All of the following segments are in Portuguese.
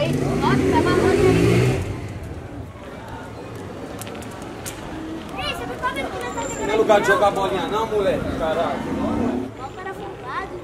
aí. Nossa, tá babando aí. Ei, você não tá vendo que nós tá chegando? Não é lugar de jogar bolinha não, moleque, caralho. Qual cara folgado?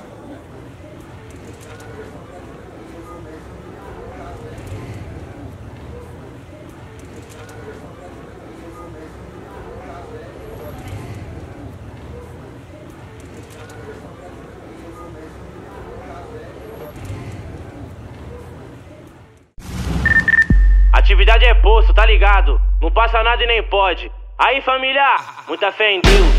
Atividade é posto, tá ligado? Não passa nada e nem pode. Aí, família, muita fé em Deus.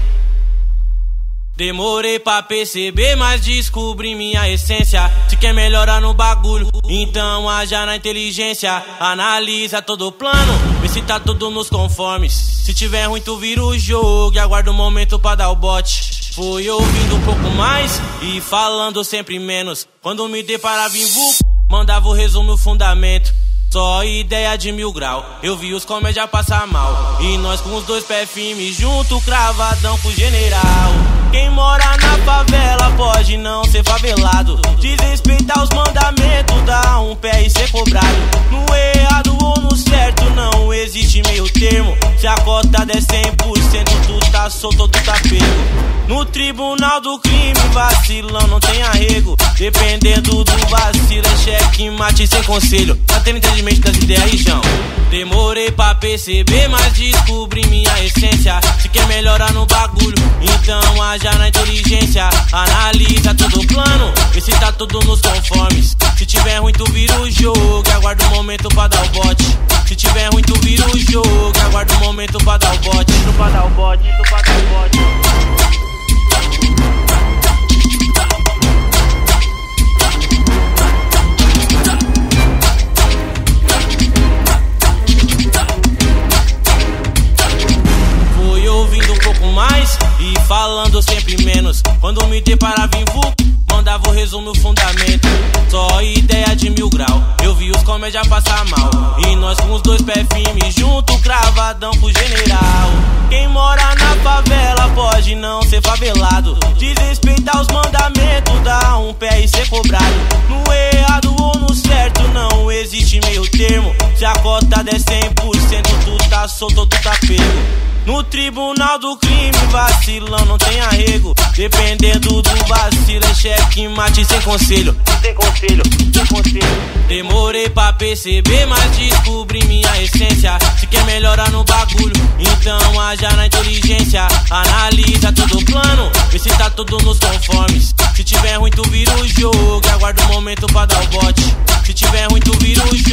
Demorei pra perceber, mas descobri minha essência. Se quer melhorar no bagulho, então haja na inteligência. Analisa todo o plano, vê se tá tudo nos conformes. Se tiver ruim, tu vira o jogo e aguarda o momento pra dar o bote. Fui ouvindo um pouco mais e falando sempre menos. Quando me deparava em vulco, mandava o resumo, o fundamento. Só ideia de 1000 grau, eu vi os comédia passar mal. E nós com os dois pés firmes junto, cravadão com o general. Quem mora na favela pode não ser favelado. Desrespeitar os mandamentos, dá um pé e ser cobrado. No errado ou no certo não existe meio termo. Se a cota der 100%, tu tá solto ou tu tá pego. No tribunal do crime, vacilão não tem arrego. Dependendo do vacilo, é cheque mate sem conselho. Tá tendo entendimento das ideias, João? Demorei pra perceber, mas descobri minha essência. Se quer melhorar no bagulho, então haja na inteligência. Analisa todo o plano, vê se tá tudo nos conformes. Se tiver ruim, tu vira o jogo e aguarda o momento pra dar o bote. Se tiver ruim, tu vira o jogo e aguarda o momento pra dar o bote. Pra dar o bote, pra dar o bote. Mais e falando sempre menos. Quando me deparava em vulco, mandava o resumo, o fundamento. Só ideia de 1000 grau, eu vi os comédia passar mal. E nós com os dois pés firmes junto, cravadão com o general. Quem mora na favela pode não ser favelado. Desrespeitar os mandamentos, dá um pé e ser cobrado. No errado ou no certo não existe meio termo. Se a cota der 100%, tu tá solto ou tu tá pego. No tribunal do crime, vacilão não tem arrego. Dependendo do vacilo, é cheque mate sem conselho. Sem conselho, sem conselho. Demorei pra perceber, mas descobri minha essência. Se quer melhorar no bagulho, então haja na inteligência. Analisa todo o plano, vê se tá tudo nos conformes. Se tiver ruim, tu vira o jogo e aguarda o momento pra dar o bote. Se tiver ruim, tu vira o jogo